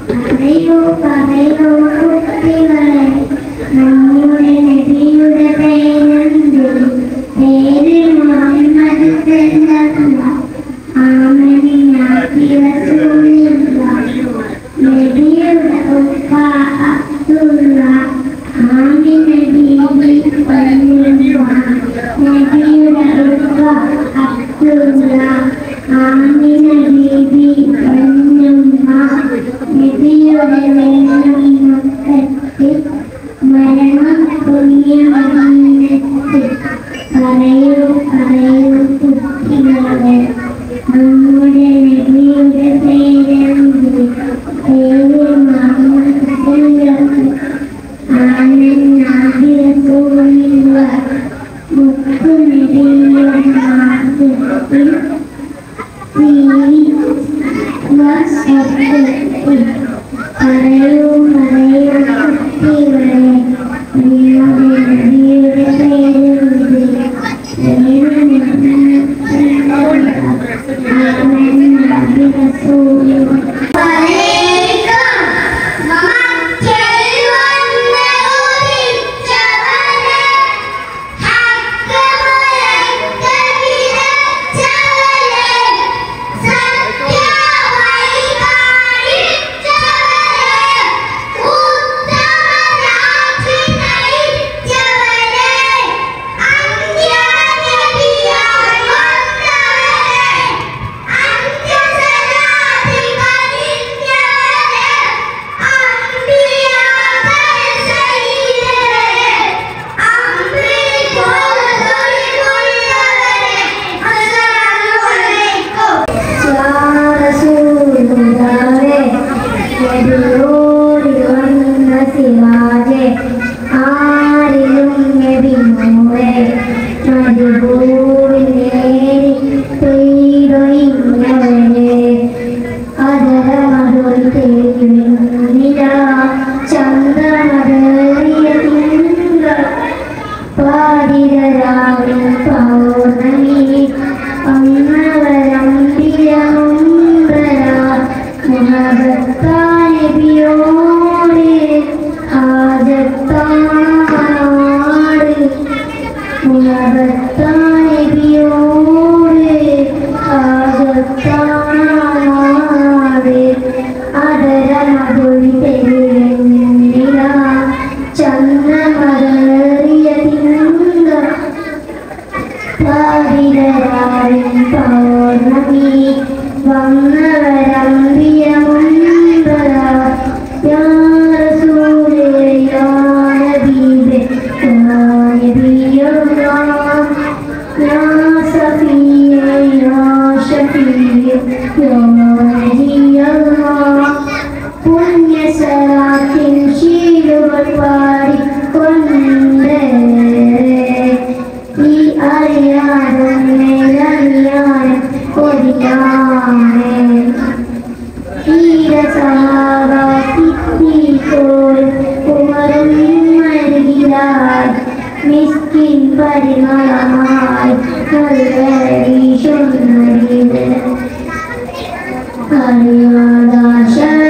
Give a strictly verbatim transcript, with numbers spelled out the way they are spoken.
പറയൂ പറയൂ കുട്ടികളെ നമ്മുടെ നബിയുടെ പേരെന്ത്? പേര് മുഹമ്മദ് സല്ലല്ലാഹു ആമന റസൂലുള്ളാഹ്. നബിയുടെ ഉപ്പ അബ്ദുള്ള, ആമിന ബീബി ഫാത്തിമ. നബിയുടെ ഉപ്പ അബ്ദുള്ള, ആമിന ബീബി ഫാത്തിമ. നബിയുടെ മരണത്തിൽ മരണം പുണ്യമദീനത്തിൽ. പറയൂ പറയൂ കുട്ടികളെ നമ്മുടെ നബിയുടെ പേരെന്ത്? പേര് മുഹമ്മദ് സല്ലല്ലാഹു ആമന റസൂലുള്ളാഹ്. മുത്തു നബിയുടെ മാസത്തിൽ പറയൂ പറയൂ കുട്ടികളെ നമ്മുടെ നബിയുടെ പേരെന്ത്? പേര് മുഹമ്മദ് റസൂലുള്ളാഹ്. Ariada